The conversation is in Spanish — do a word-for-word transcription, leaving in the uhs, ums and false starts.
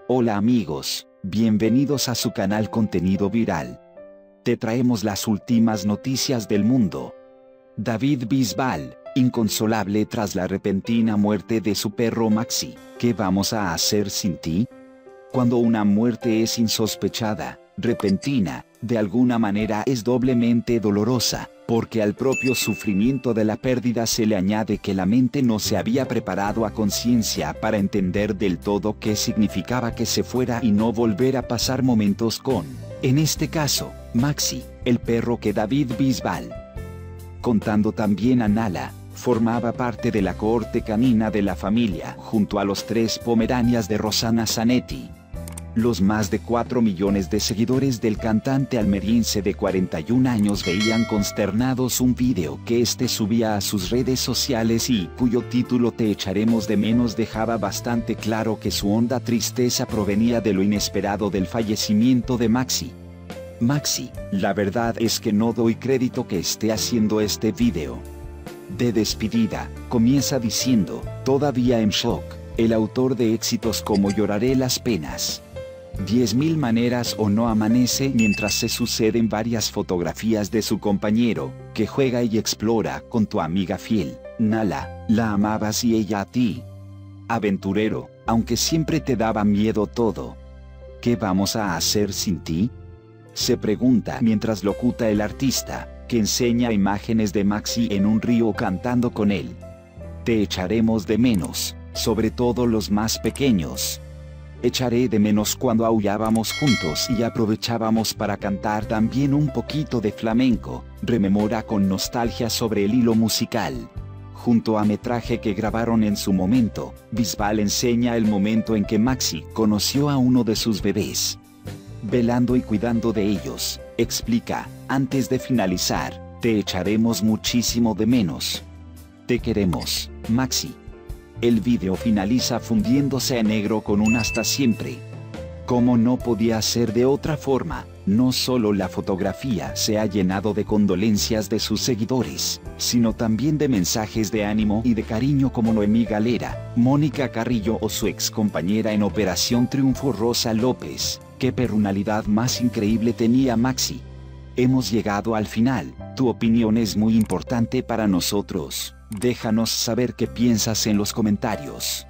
Hola amigos, bienvenidos a su canal Contenido Viral. Te traemos las últimas noticias del mundo. David Bisbal, inconsolable tras la repentina muerte de su perro Maxi. ¿Qué vamos a hacer sin ti? Cuando una muerte es insospechada, repentina, de alguna manera es doblemente dolorosa, porque al propio sufrimiento de la pérdida se le añade que la mente no se había preparado a conciencia para entender del todo qué significaba que se fuera y no volver a pasar momentos con, en este caso, Maxi, el perro que David Bisbal, contando también a Nala, formaba parte de la cohorte canina de la familia junto a los tres pomeranias de Rosanna Zanetti. Los más de cuatro millones de seguidores del cantante almeriense de cuarenta y un años veían consternados un video que este subía a sus redes sociales y cuyo título Te echaremos de menos dejaba bastante claro que su honda tristeza provenía de lo inesperado del fallecimiento de Maxi. Maxi, la verdad es que no doy crédito que esté haciendo este video de despedida, comienza diciendo, todavía en shock, el autor de éxitos como Lloraré las penas. Diez mil maneras o no amanece mientras se suceden varias fotografías de su compañero, que juega y explora con tu amiga fiel, Nala, la amabas y ella a ti. Aventurero, aunque siempre te daba miedo todo. ¿Qué vamos a hacer sin ti? Se pregunta mientras locuta el artista, que enseña imágenes de Maxi en un río cantando con él. Te echaremos de menos, sobre todo los más pequeños. Echaré de menos cuando aullábamos juntos y aprovechábamos para cantar también un poquito de flamenco, rememora con nostalgia sobre el hilo musical. Junto a metraje que grabaron en su momento, Bisbal enseña el momento en que Maxi conoció a uno de sus bebés. Velando y cuidando de ellos, explica, antes de finalizar, te echaremos muchísimo de menos. Te queremos, Maxi. El video finaliza fundiéndose a negro con un hasta siempre. Como no podía ser de otra forma, no solo la fotografía se ha llenado de condolencias de sus seguidores, sino también de mensajes de ánimo y de cariño como Noemí Galera, Mónica Carrillo o su ex compañera en Operación Triunfo Rosa López. ¿Qué personalidad más increíble tenía Maxi? Hemos llegado al final, tu opinión es muy importante para nosotros. Déjanos saber qué piensas en los comentarios.